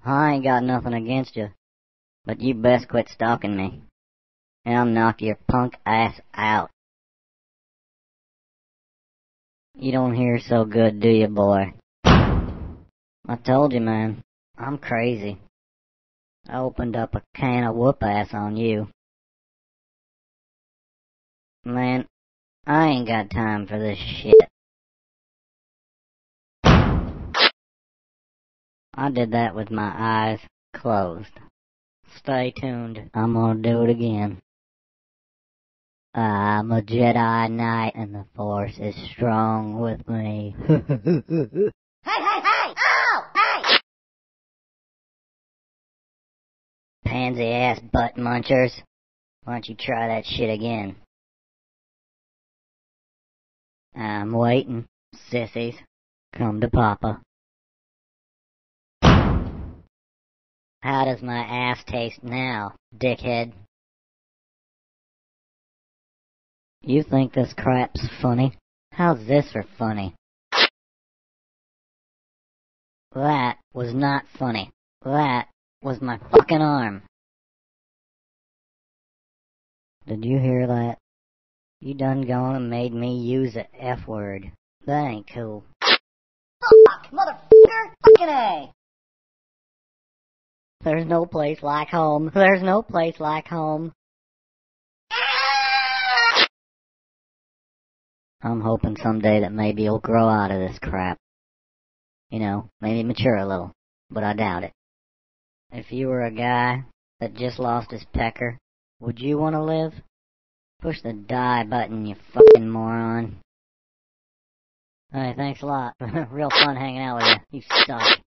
I ain't got nothing against you, but you best quit stalking me, and I'll knock your punk ass out. You don't hear so good, do you, boy? I told you, man, I'm crazy. I opened up a can of whoop-ass on you. Man, I ain't got time for this shit. I did that with my eyes closed. Stay tuned. I'm gonna do it again. I'm a Jedi Knight and the Force is strong with me. Hey! Ow! Hey! Pansy-ass butt munchers. Why don't you try that shit again? I'm waiting, sissies. Come to Papa. How does my ass taste now, dickhead? You think this crap's funny? How's this for funny? That was not funny. That was my fucking arm. Did you hear that? You done gone and made me use the F word. That ain't cool. Fuck, motherfucker! Fucking A! There's no place like home. There's no place like home. I'm hoping someday that maybe you'll grow out of this crap. You know, maybe mature a little, but I doubt it. If you were a guy that just lost his pecker, would you want to live? Push the die button, you fucking moron. Hey, thanks a lot. Real fun hanging out with you. You suck.